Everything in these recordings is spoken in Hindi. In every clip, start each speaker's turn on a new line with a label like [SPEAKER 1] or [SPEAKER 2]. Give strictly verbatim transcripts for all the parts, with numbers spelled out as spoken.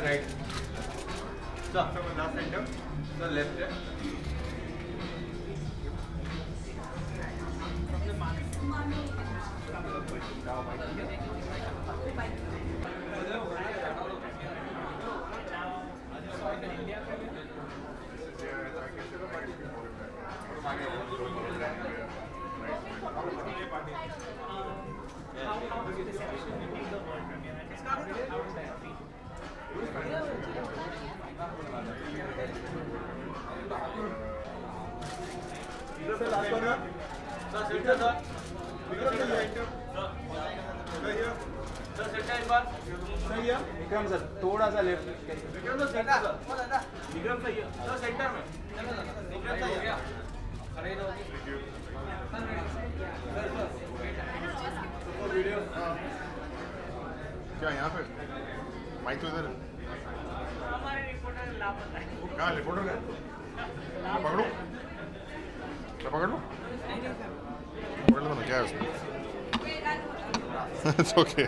[SPEAKER 1] Right. So, last center. So left.
[SPEAKER 2] Vikram sir थोड़ा सा left
[SPEAKER 1] Vikram sir center sir Vikram sir sir center में विक्रम सर हो गया खड़े रहो वीडियो
[SPEAKER 3] क्या यहाँ पे माइक तो इधर
[SPEAKER 4] हमारे रिपोर्टर लापता है।
[SPEAKER 3] कहाँ रिपोर्टर है मैं पकड़ूं मैं पकड़ लूं पकड़ लो ना क्या है उसमें It's okay.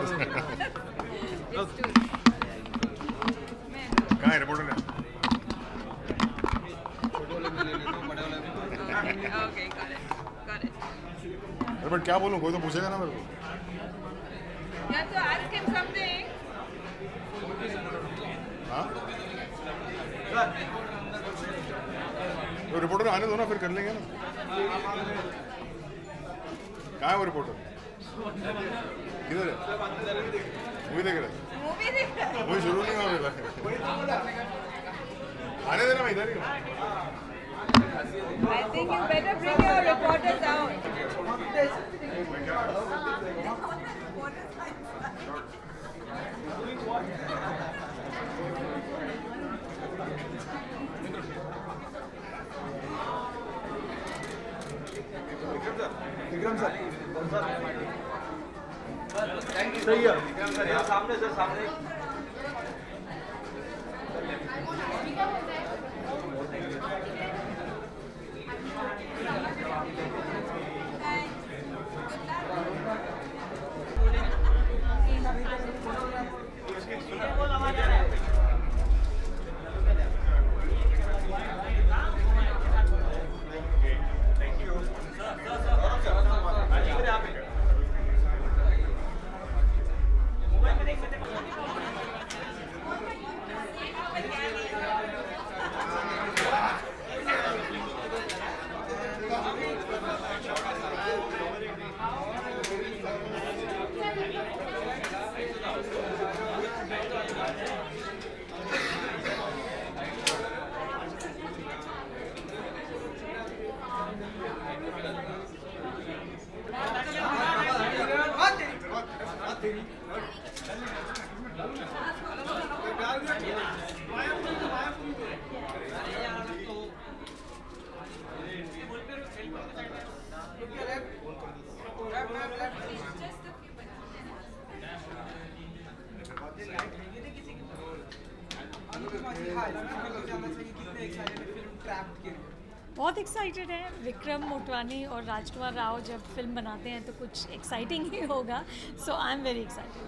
[SPEAKER 3] कहाँ है रिपोर्टर है
[SPEAKER 4] Okay, got it, got it.
[SPEAKER 3] अरे बट क्या बोलूं कोई तो पूछेगा ना मेरे को
[SPEAKER 4] You have to ask him something.
[SPEAKER 3] हाँ तो रिपोर्टर आने दो ना फिर कर लेंगे ना कहाँ है वो रिपोर्टर किधर है मूवी देख रहे
[SPEAKER 4] Movie देख रहा है।
[SPEAKER 3] मूवी शुरू नहीं हुआ अभी तक आने देना मैं इधर ही हूँ
[SPEAKER 4] I think you better bring your reporters out.
[SPEAKER 2] Vikram sir
[SPEAKER 1] सही है विक्रम सर यहाँ सामने सर सामने
[SPEAKER 5] बहुत एक्साइटेड है। विक्रम मोटवानी और राजकुमार राव जब फिल्म बनाते हैं तो कुछ एक्साइटिंग ही होगा, so I am very excited.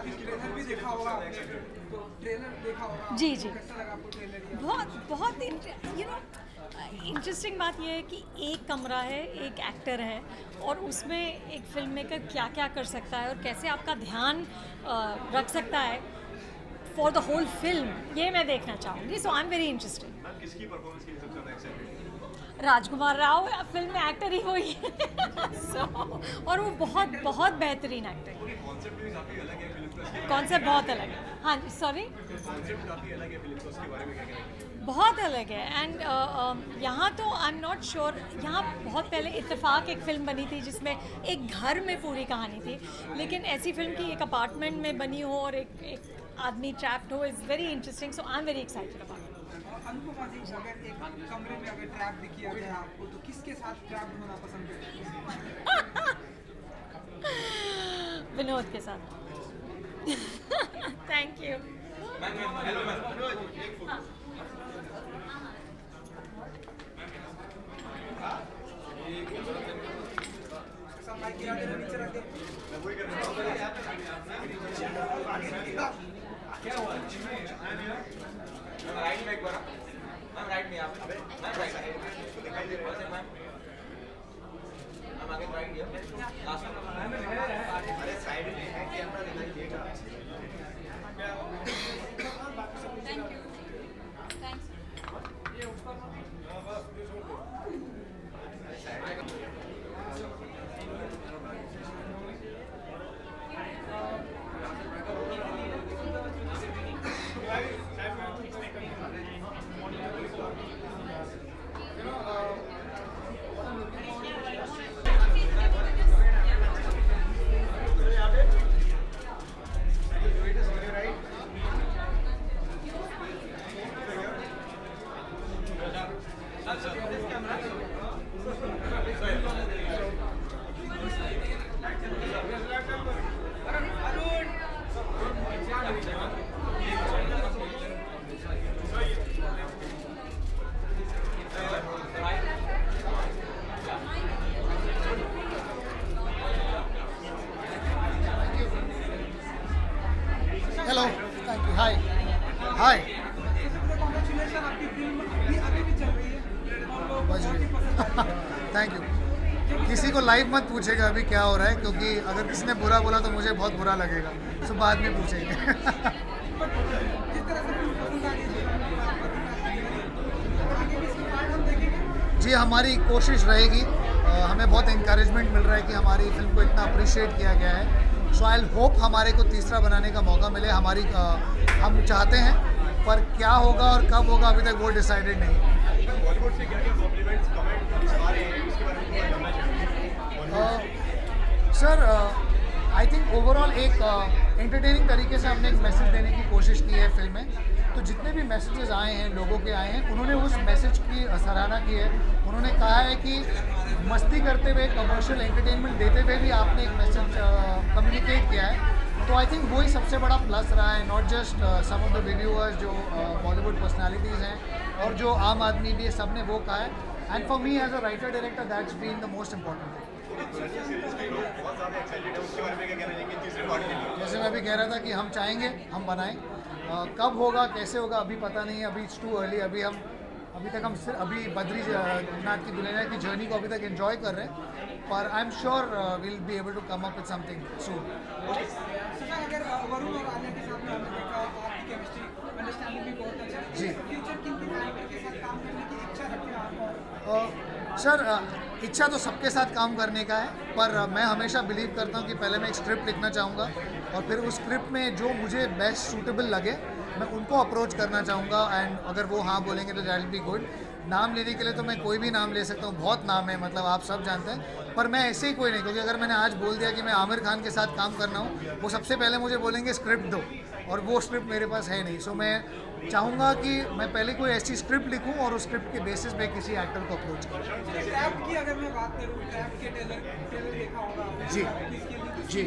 [SPEAKER 5] जी जी बहुत बहुत यू नो इंटरेस्टिंग बात यह है कि एक कमरा है, एक एक्टर है और उसमें एक फिल्म मेकर क्या क्या कर सकता है और कैसे आपका ध्यान रख सकता है फॉर द होल फिल्म, ये मैं देखना चाहूँगी। So I am very interested.
[SPEAKER 1] किसकी परफॉर्मेंस के लिए सबसे ज़्यादा एक्साइटेड?
[SPEAKER 5] राजकुमार राव फिल्म में एक्टर ही वही है so, और वो बहुत बहुत बेहतरीन एक्टर है।
[SPEAKER 1] कॉन्सेप्ट भी काफ़ी अलग है फिल्म का।
[SPEAKER 5] कॉन्सेप्ट बहुत अलग है। हाँ जी सॉरी
[SPEAKER 1] कॉन्सेप्ट काफ़ी अलग है फिल्म का, उसके बारे में क्या कहेंगे?
[SPEAKER 5] बहुत अलग है। एंड uh, uh, यहाँ तो आई एम नॉट श्योर, यहाँ बहुत पहले इत्तेफाक एक फ़िल्म बनी थी जिसमें एक घर में पूरी कहानी थी, लेकिन ऐसी फिल्म की एक अपार्टमेंट में बनी हो और एक एक आदमी ट्रैप्ड हो is very interesting. So I am very excited about it.
[SPEAKER 6] Anupama ji, अगर एक कमरे में अगर ट्रैप दिखी जाए आपको तो किसके साथ ट्रैप होना पसंद करेंगे?
[SPEAKER 5] विनोद के साथ। Thank you.
[SPEAKER 1] क्या हुआ? राइट में एक बार मैम राइट में आप मैम राइट दिखाई दे रहा है मैम मैम आगे राइट दिया लास्ट अरे साइड में है कैमरा दिखाई देगा
[SPEAKER 4] Thank you. Thanks.
[SPEAKER 7] Hello thank you hi hi
[SPEAKER 6] congratulation, आपकी फिल्म अभी आगे भी चल रही है और लोग
[SPEAKER 7] बज
[SPEAKER 6] बहुत ही पसंद कर रहे हैं।
[SPEAKER 7] थैंक यू किसी को लाइव मत पूछेगा अभी क्या हो रहा है, क्योंकि अगर किसी ने बुरा बोला तो मुझे बहुत बुरा लगेगा, तो बाद में पूछेंगे
[SPEAKER 6] जिस तरह से फिल्म पसंद आ रही है आगे भी इसकी पार्ट हम देखेंगे।
[SPEAKER 7] जी हमारी कोशिश रहेगी, अ, हमें बहुत इंकरेजमेंट मिल रहा है कि हमारी फिल्म को इतना अप्रिशिएट किया गया है। सो आई होप हमारे को तीसरा बनाने का मौका मिले, हमारी अ, हम चाहते हैं, पर क्या होगा और कब होगा अभी तक वो डिसाइडेड नहीं है।
[SPEAKER 2] बॉलीवुड से क्या क्या कॉम्प्लीमेंट्स कमेंट्स आ रहे हैं उसके बारे में जानना चाहेंगे।
[SPEAKER 7] सर आई थिंक ओवरऑल एक एंटरटेनिंग तरीके से हमने एक मैसेज देने की कोशिश की है फिल्म में, तो जितने भी मैसेजेस आए हैं लोगों के आए हैं, उन्होंने उस मैसेज की सराहना की है। उन्होंने कहा है कि मस्ती करते हुए कमर्शियल एंटरटेनमेंट देते हुए भी आपने एक मैसेज कम्युनिकेट किया है, तो आई थिंक वही सबसे बड़ा प्लस रहा है। Not just some of the reviewers जो बॉलीवुड पर्सनालिटीज़ हैं और जो आम आदमी भी है, सब ने वो कहा है। And for me as a writer director that's been the most important thing.
[SPEAKER 2] Series के लोग बहुत ज़्यादा एक्साइटेड है, उसके बारे में क्या कहना चाहेंगे तीसरे पार्ट के लिए?
[SPEAKER 7] जैसे मैं अभी कह रहा था कि हम चाहेंगे हम बनाएं, uh, कब होगा कैसे होगा अभी पता नहीं है, अभी इट्स टू अर्ली। अभी हम अभी तक हम सिर्फ अभी बद्रीनाथ की दुल्हनिया की जर्नी को अभी तक एंजॉय कर रहे हैं, पर I am sure will be able to come up with something soon.
[SPEAKER 6] Sir अगर वरुण और आलिया के साथ में हमने देखा आपकी केमिस्ट्री अंडरस्टैंडिंग भी बहुत अच्छा है।
[SPEAKER 7] जी।
[SPEAKER 6] फ्यूचर किन किन एक्टर के साथ काम करने की इच्छा रखते हैं आप?
[SPEAKER 7] सर इच्छा तो सबके साथ काम करने का है, पर uh, मैं हमेशा बिलीव करता हूँ कि पहले मैं एक स्क्रिप्ट लिखना चाहूँगा और फिर उस स्क्रिप्ट में जो मुझे बेस्ट सूटेबल लगे मैं उनको अप्रोच करना चाहूँगा, एंड अगर वो हाँ बोलेंगे तो दैट विल बी गुड। नाम लेने के लिए तो मैं कोई भी नाम ले सकता हूँ, बहुत नाम है, मतलब आप सब जानते हैं, पर मैं ऐसे ही कोई नहीं, क्योंकि अगर मैंने आज बोल दिया कि मैं आमिर खान के साथ काम करना हूँ, वो सबसे पहले मुझे बोलेंगे स्क्रिप्ट दो, और वो स्क्रिप्ट मेरे पास है नहीं। सो मैं चाहूँगा कि मैं पहले कोई ऐसी स्क्रिप्ट लिखूँ और उस स्क्रिप्ट के बेसिस पे किसी एक्टर को अप्रोच करूँ।
[SPEAKER 6] ट्रैप की अगर मैं बात करूँ, ट्रैप के ट्रेलर ट्रेलर देखा होगा आपने?
[SPEAKER 7] जी जी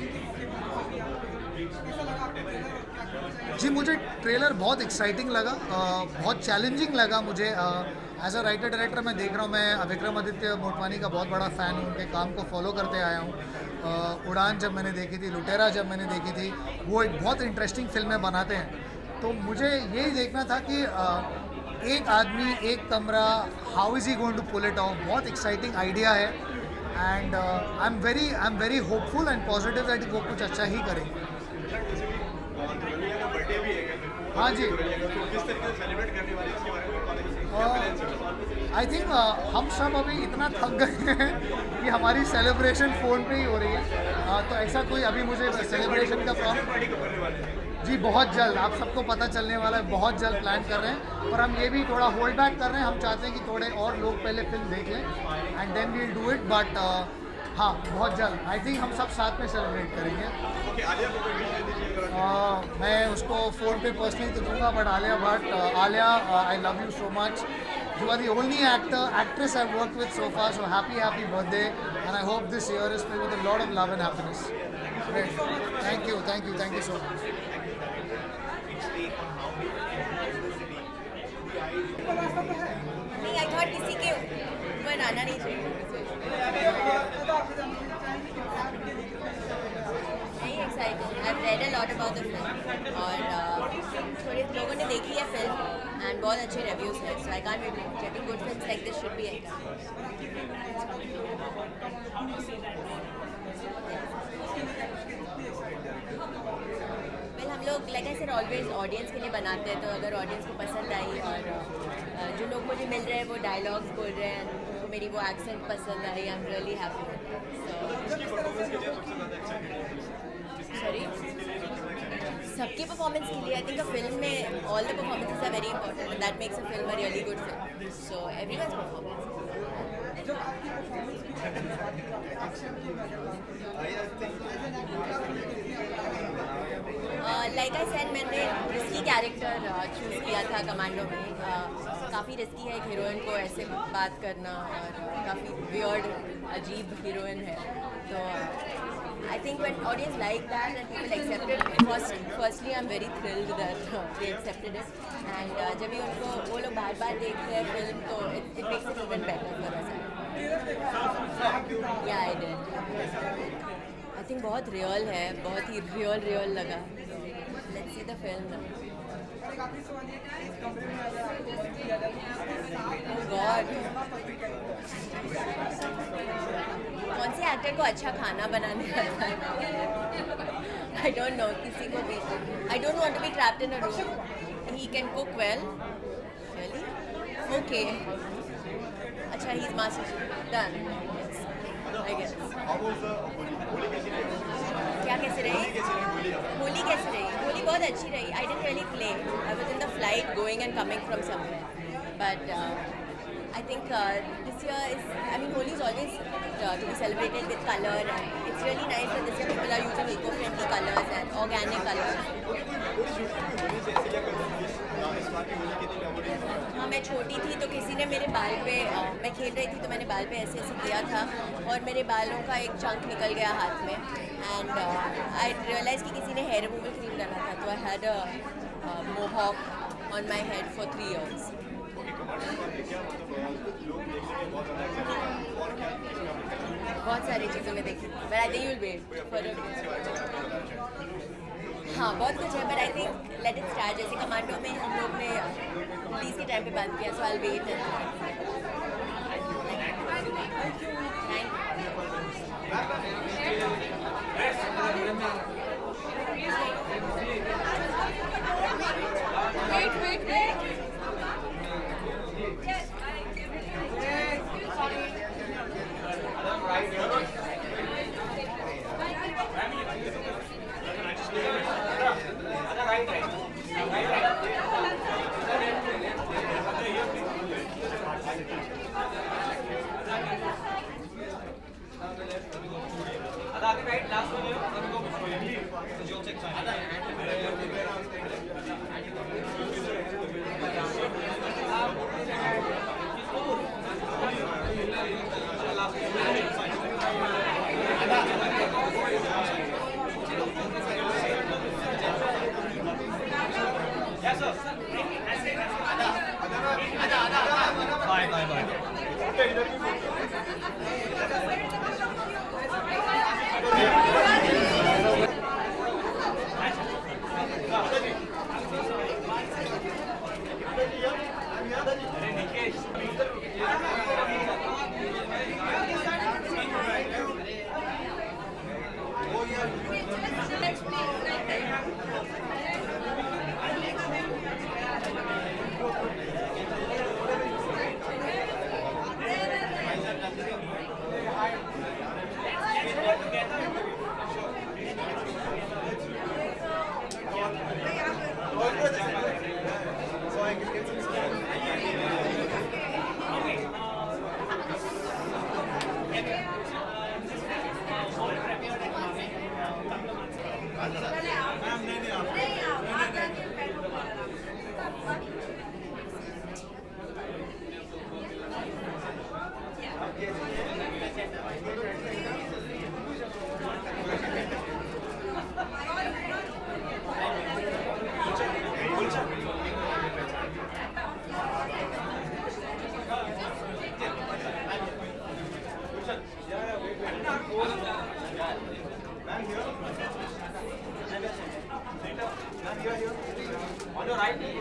[SPEAKER 6] कैसा लगा आपको ट्रेलर और क्या कहना चाहिए?
[SPEAKER 7] जी मुझे ट्रेलर बहुत एक्साइटिंग लगा, आ, बहुत चैलेंजिंग लगा मुझे। एज अ राइटर डायरेक्टर मैं देख रहा हूँ, मैं विक्रमादित्य मोटवानी का बहुत बड़ा फ़ैन हूँ, उनके काम को फॉलो करते आया हूँ। उड़ान जब मैंने देखी थी, लुटेरा जब मैंने देखी थी, वो एक बहुत इंटरेस्टिंग फिल्में बनाते हैं, तो मुझे यही देखना था कि आ, एक आदमी एक कमरा, how is he going to pull it off. बहुत एक्साइटिंग आइडिया है, and I am very I am very hopeful and positive that वो कुछ अच्छा ही करेंगे।
[SPEAKER 2] दुल्हनिया का बर्थडे भी है,
[SPEAKER 7] हाँ जी,
[SPEAKER 2] तो किस तरीके से सेलिब्रेट करने वाले हैं इसके बारे में कॉलेज?
[SPEAKER 7] आई थिंक हम सब अभी इतना थक गए हैं कि हमारी सेलिब्रेशन फ़ोन पे ही हो रही है, uh, तो ऐसा कोई अभी मुझे सेलिब्रेशन का प्रॉब्लम
[SPEAKER 2] पार्टी को करने वाले हैं
[SPEAKER 7] जी बहुत जल्द आप सबको पता चलने वाला है, बहुत जल्द प्लान कर रहे हैं, पर हम ये भी थोड़ा होल्ड बैक कर रहे हैं। हम चाहते हैं कि थोड़े और लोग पहले फिल्म देख लें and then we'll do it, but हाँ बहुत जल्द आई थिंक हम सब साथ में सेलिब्रेट करेंगे।
[SPEAKER 2] ओके, आलिया को कोई विश दे दीजिए अगर
[SPEAKER 7] Uh, मैं उसको फ़ोन पे पर्सनली तो दूंगा, but Alia Bhatt, Alia I love you so much, you are the only actor actress I work with so far, so happy happy birthday and I hope this year is filled with a lot of love and happiness. Great, thank you thank you thank you so much.
[SPEAKER 8] नहीं, आई थॉट किसी के बनाना नहीं चाहिए। नहीं excited, I read a lot about the film और uh, थोड़े लोगों लोगों ने देखी है फिल्म एंड बहुत अच्छे रिव्यूज हैं, so I can't wait to check in good films like this should be encouraged. Well हम लोग like I said always audience के लिए बनाते हैं, तो अगर ऑडियंस को पसंद आई और uh, जो लोग मुझे मिल रहे हैं वो डायलॉग्स बोल रहे हैं, उनको मेरी वो एक्सेंट पसंद आई, I am really happy. Sorry, सबकी परफॉर्मेंस के लिए आई थिंक अ फिल्म में all the performances are very important and that makes a film a really good film, so everyone's performance. Like I said मैंने रिस्की कैरेक्टर चूज़ किया था कमांडो में। uh, काफ़ी रिस्की है एक हीरोइन को ऐसे बात करना और uh, काफ़ी वियर्ड अजीब हीरोइन है, तो I think when audience like that and people accepted, first firstly I am very thrilled that they accepted it and जब भी उनको वो लोग बार बार देखते हैं फिल्म तो it it makes it even better for us. Yeah I did, I think बहुत रियल है, बहुत ही रियल रियल लगा। Let's see the film now. Oh God, कौन से एक्टर को अच्छा खाना बनाने आता है? आई डोंट नो, किसी को भी। I don't want to be trapped in a room. He can cook well, really? Okay, अच्छा, he is master done I guess. क्या कैसे रही होली? कैसे रही होली? बहुत अच्छी रही। I didn't really play, I was in the flight going and coming from somewhere, but I think uh, this year is, I mean, Holi is always uh, to be celebrated with color, and it's really nice that this year people are using eco-friendly colors and organic colors. हाँ, मैं छोटी थी तो किसी ने मेरे बाल पे, uh, मैं खेल रही थी तो मैंने बाल पे ऐसे ऐसे किया था और मेरे बालों का एक चंक निकल गया हाथ में, एंड आई रियलाइज कि किसी ने हेयर रिमूवल क्रीम डाला था, तो I had a mohawk on my head for three years. बहुत सारी चीज़ों में देखी, but I think you will wait for हाँ, बहुत कुछ है, but I think let it start. जैसे कमांडो में हम लोग ने रिलीज के टाइम पे बात किया, so I will wait.
[SPEAKER 4] Wait, wait, wait. Yes, sorry.
[SPEAKER 1] Bye, bye, bye.
[SPEAKER 2] So I can get some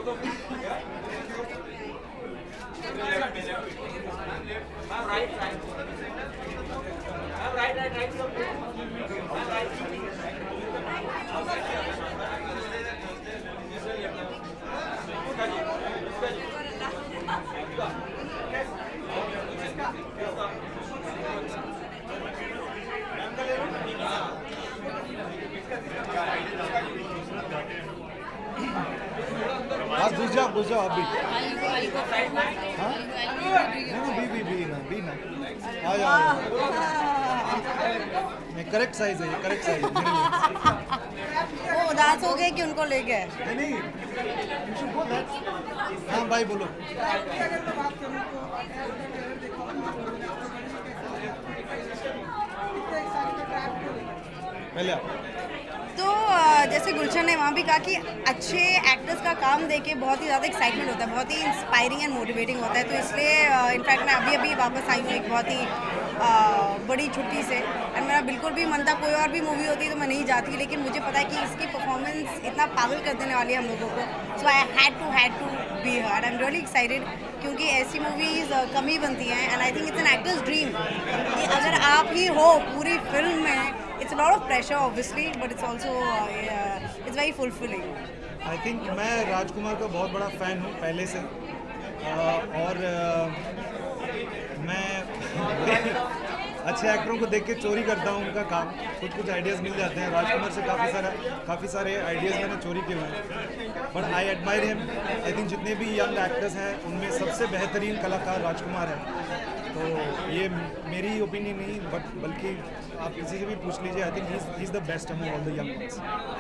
[SPEAKER 9] आप घुस जाओ घुस जाओ आप भी हाँ नहीं बी बी बी ना बी ना आ जाओ नहीं करेक्ट साइज है ये करेक्ट साइज है मेरे लिए
[SPEAKER 8] वो उदास हो गए कि उनको ले गए।
[SPEAKER 9] नहीं नहीं you should go that हाँ भाई बोलो
[SPEAKER 6] अगर मैं बात करूँ तो ट्रेलर देखा इतना एक्साइटेड ट्रैप क्यों
[SPEAKER 9] पहले आप
[SPEAKER 10] तो अ, जैसे गुलशन ने वहाँ भी कहा कि अच्छे एक्टर्स का काम देख के बहुत ही ज़्यादा एक्साइटमेंट होता है, बहुत ही इंस्पायरिंग एंड मोटिवेटिंग होता है। तो इसलिए इनफैक्ट मैं अभी अभी वापस आई हूँ एक बहुत ही अ, बड़ी छुट्टी से, एंड मेरा बिल्कुल भी मन था कोई और भी मूवी होती तो मैं नहीं जाती, लेकिन मुझे पता है कि इसकी परफॉर्मेंस इतना पागल कर देने वाली है हम लोगों को। So I had to had to be here and I am really excited, क्योंकि ऐसी मूवीज़ कम ही बनती हैं and I think it's an actor's dream कि अगर आप ही हो पूरी फिल्म में। It's a lot of pressure, obviously, but it's also uh, yeah, it's very fulfilling.
[SPEAKER 9] I think मैं राजकुमार का बहुत बड़ा फ़ैन हूँ पहले से, uh, और uh, मैं अच्छे एक्टरों को देख के चोरी करता हूँ उनका काम, कुछ कुछ आइडियाज़ मिल जाते हैं। राजकुमार से काफ़ी सारा काफ़ी सारे आइडियाज़ मैंने चोरी किए हुए हैं, but I admire him. I think जितने भी यंग एक्टर्स हैं उनमें सबसे बेहतरीन कलाकार राजकुमार है। तो ये मेरी ओपिनियन नहीं, बट बल्कि आप किसी से भी पूछ लीजिए, I think he is the best among all the young ones।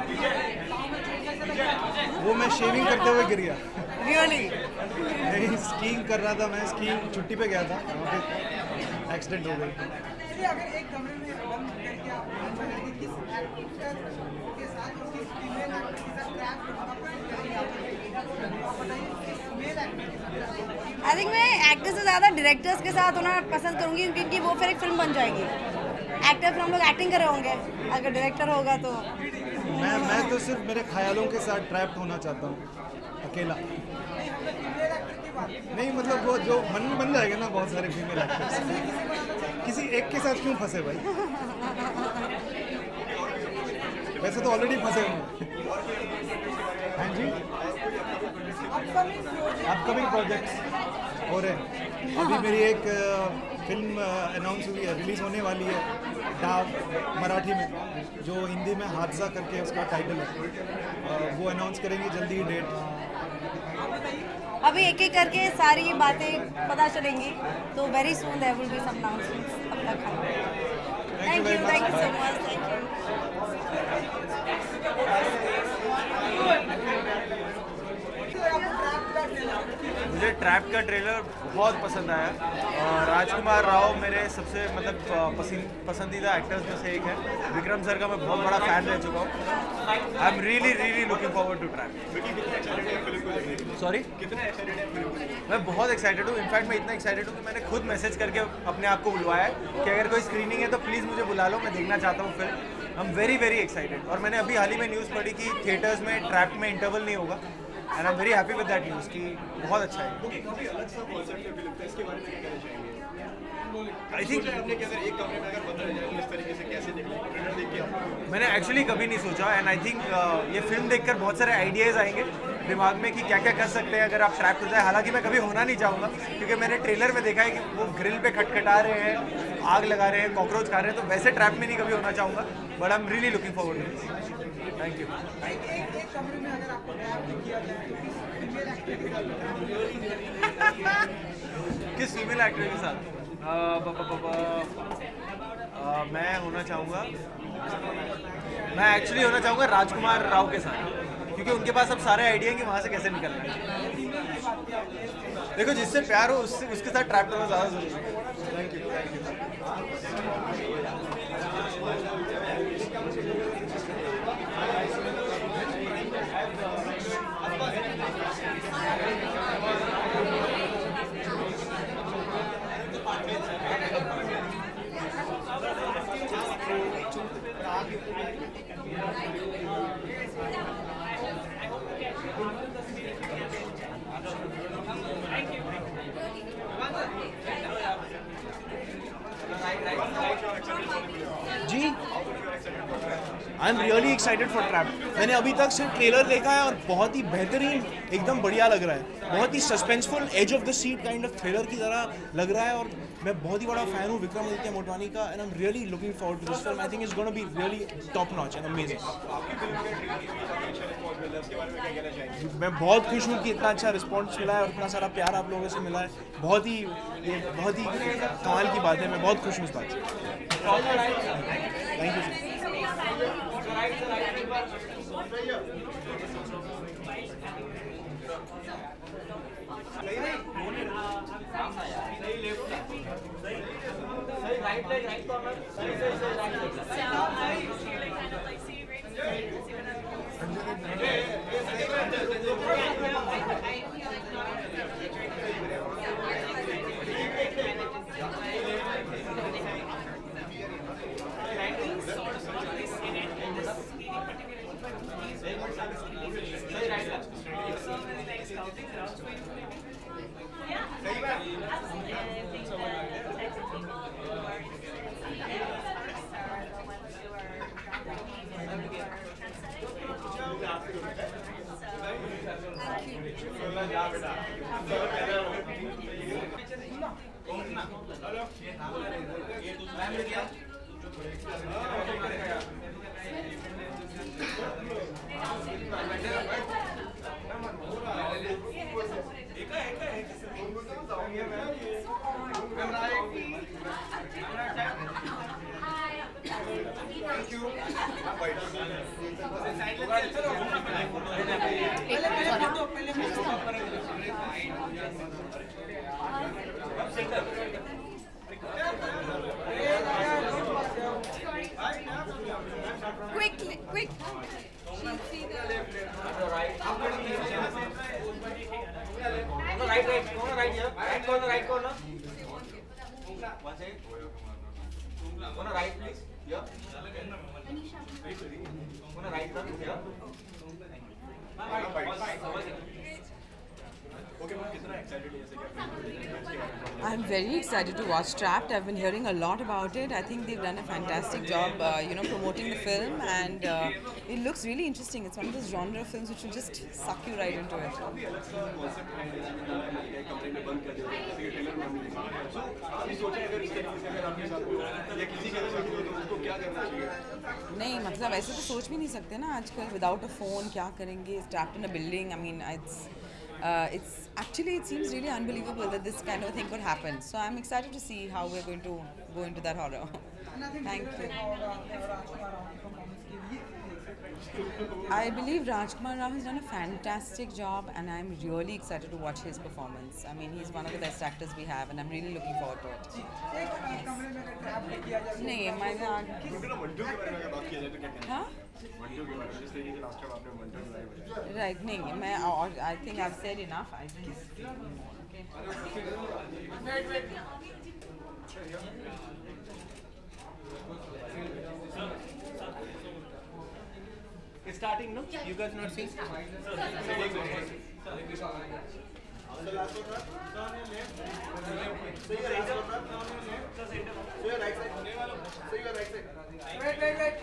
[SPEAKER 9] वो मैं शेविंग करते हुए गिर गया।
[SPEAKER 10] Really?
[SPEAKER 9] नहीं, स्कीइंग कर रहा था मैं, स्कीइंग छुट्टी पे गया था, वहाँ पे एक्सीडेंट हो गई।
[SPEAKER 6] चलिए अगर एक कमरे में बंद करके आप कि किस एक्टर के साथ और किस फीमेल एक्टर के साथ ट्रैप करना पसंद करेंगे आप बताइए, किस मेल एक्टर के साथ?
[SPEAKER 10] आई थिंक मैं एक्टर से ज़्यादा डायरेक्टर्स के साथ होना पसंद करूँगी, क्योंकि वो फिर एक फिल्म बन जाएगी। एक्टर फिर हम लोग एक्टिंग कर रहे होंगे, अगर डायरेक्टर होगा तो।
[SPEAKER 9] मैं मैं तो सिर्फ मेरे ख्यालों के साथ ट्रैप्ड होना चाहता हूँ, अकेला नहीं। मतलब वो जो मन में बन जाएगा ना बहुत सारे फीमेल एक्टर्स, किसी एक के साथ क्यों फंसे भाई? वैसे तो ऑलरेडी फंसे हुए। हाँ जी, अपकमिंग प्रोजेक्ट्स हो रहे हैं। अभी मेरी एक फिल्म अनाउंस हुई है, रिलीज़ होने वाली है, डाव मराठी में, जो हिंदी में हादसा करके उसका टाइटल है। वो अनाउंस करेंगे जल्दी ही डेट।
[SPEAKER 10] अभी एक एक करके सारी बातें पता चलेंगी, तो very soon there will be some announcements. तब तक thank you, thank you so much, thank you.
[SPEAKER 1] मुझे ट्रैप का ट्रेलर बहुत पसंद आया। राजकुमार राव मेरे सबसे मतलब पसंदीदा एक्टर्स में से एक है। विक्रम सर का मैं बहुत बड़ा फैन रह चुका हूँ। I am really really looking forward to Trap. Sorry, मैं बहुत एक्साइटेड हूँ। इनफैक्ट मैं इतना एक्साइटेड हूँ कि मैंने खुद मैसेज करके अपने आप को बुलवाया है कि अगर कोई स्क्रीनिंग है तो प्लीज़ मुझे बुला लो, मैं देखना चाहता हूँ film. I am very very excited. और मैंने अभी हाल ही में न्यूज़ पढ़ी कि थिएटर्स में ट्रैप में इंटरवल नहीं होगा, and I am very happy with that news कि बहुत अच्छा है। आई थिंक मैंने एक्चुअली कभी नहीं सोचा, एंड आई थिंक ये फिल्म देखकर बहुत सारे आइडियाज़ आएंगे दिमाग में कि क्या क्या कर सकते हैं अगर आप ट्रैप हो जाए। हालांकि मैं कभी होना नहीं चाहूँगा, क्योंकि मैंने ट्रेलर में देखा है कि वो ग्रिल पे खटखटा रहे हैं, आग लगा रहे हैं, कॉकरोच खा रहे हैं, तो वैसे ट्रैप में नहीं कभी होना चाहूँगा। But I am really looking forward to this. Thank you. किस फीमेल एक्टर के साथ? आ, ब, ब, ब, ब, आ, मैं होना चाहूँगा मैं एक्चुअली होना चाहूँगा राजकुमार राव के साथ, क्योंकि उनके पास अब सारे आइडिया हैं कि वहाँ से कैसे निकलना है। देखो, जिससे प्यार हो उससे उसके साथ ट्रैप करना ज़्यादा जरूरी है। Thank you, thank you.
[SPEAKER 11] I am really excited for Trap. मैंने अभी तक सिर्फ ट्रेलर देखा है और बहुत ही बेहतरीन, एकदम बढ़िया लग रहा है। बहुत ही suspenseful, edge of the seat kind of thriller की तरह लग रहा है और मैं बहुत ही बड़ा फैन हूँ विक्रमादित्य मोटवानी का and I am really looking forward to this film. I think it's gonna be really top notch and amazing. मैं बहुत खुश हूँ कि इतना अच्छा रिस्पॉन्स मिला है और इतना सारा प्यार आप लोगों से मिला है। बहुत ही ये बहुत ही कमाल की बात है, मैं बहुत खुश हूँ इस बात से। Thank you.
[SPEAKER 4] Quick, quick. Right, right, corner, right here. Right corner, right corner. One second. Corner, right, please. Here. Corner, right, turn here.
[SPEAKER 12] I'm very excited to watch Trapped. I've been hearing a lot about it. I think they've done a fantastic job, uh, you know, promoting the film, and uh, it looks really interesting. It's one of those genre films which will just suck you right into it. नहीं मतलब ऐसे तो सोच भी नहीं सकते ना आजकल विदाउट अ फोन क्या करेंगे trapped in a building. I mean it's uh, it's actually it seems really unbelievable that this kind of thing could happen. So I'm excited to see how we're going to go into that horror. Thank you. I believe Rajkumar Rao has done a fantastic job and I'm really excited to watch his performance. I mean, he's one of the best actors we have and I'm really looking forward to it. नहीं मैंने हाँ right नहीं मैं और I think I've said enough. I think
[SPEAKER 11] It's starting, no? You guys not seen?
[SPEAKER 2] The last one, sir, on your left. So your right side. So your right side. So your right side. Wait, wait, wait.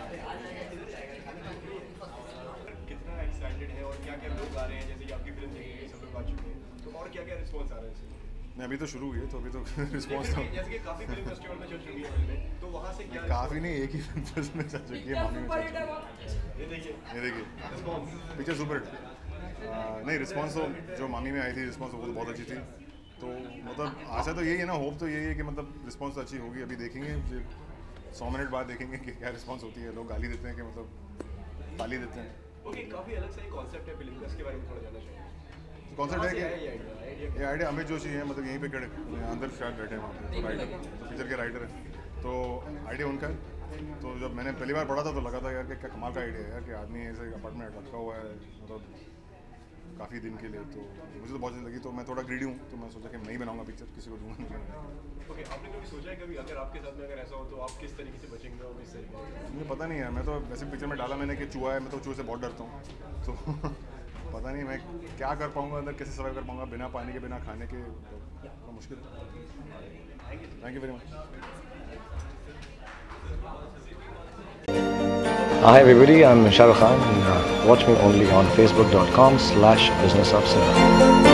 [SPEAKER 2] कितना एक्साइटेड है और क्या क्या लोग आ रहे हैं जैसे कि आपकी फिल्म देखी सब लोग आ चुके हैं तो और क्या क्या रिस्पॉन्स आ रहा है इससे?
[SPEAKER 3] नहीं अभी तो शुरू हुई है तो अभी तो रिस्पॉन्स था
[SPEAKER 2] जैसे कि काफी फिल्म फेस्टिवल में चल चुकी है फिल्में तो वहाँ से क्या
[SPEAKER 3] काफ़ी नहीं एक ही फिल्म फेस्टिवल में चल चुकी है मामी में चल चुकी है
[SPEAKER 2] ये देखिए
[SPEAKER 3] ये देखिए पिक्चर सुपर हिट नहीं रिस्पॉन्स तो जो मामी में आई थी रिस्पॉन्स वो तो बहुत अच्छी थी तो मतलब आशा तो यही है ना होप तो यही है कि मतलब रिस्पॉन्स तो अच्छी होगी अभी देखेंगे सौ मिनट बाद देखेंगे कि क्या रिस्पॉन्स होती है लोग गाली देते हैं कि मतलब ताली देते हैं
[SPEAKER 2] ओके काफी अलग सा ही कॉन्सेप्ट है फिल्म का इसके बारे में थोड़ा जानना चाहिए
[SPEAKER 3] कॉन्सेप्ट है कि ये आइडिया अमित जोशी है मतलब यहीं पे खड़े अंदर शायद बैठे हैं वहाँ पे तो राइटर तो पिक्चर के राइटर हैं तो आइडिया उनका है तो जब मैंने पहली बार पढ़ा था तो लगा था यार कि क्या कमाल का आइडिया है यार कि आदमी ऐसे अपार्टमेंट रखा हुआ है मतलब काफ़ी दिन के लिए तो मुझे तो बहुत अच्छी लगी तो मैं थोड़ा ग्रीडी हूँ तो मैं सोचा कि मैं ही बनाऊंगा पिक्चर किसी को दूंगा नहीं।
[SPEAKER 2] ओके आपने कभी सोचा है कभी अगर आपके साथ में अगर ऐसा हो तो आप किस तरीके से बचेंगे और इस तरीके से?
[SPEAKER 3] मुझे पता नहीं है मैं तो वैसे पिक्चर में डाला मैंने कि चूहा है मैं तो चूहे से बहुत डरता हूँ तो पता नहीं मैं क्या कर पाऊँगा अंदर कैसे सर्वाइव कर पाऊँगा बिना पानी के बिना खाने के तो मुश्किल। Thank you very much.
[SPEAKER 13] Hi everybody, I'm Shah Rukh Khan. And, uh, watch me only on facebook dot com slash business of cinema.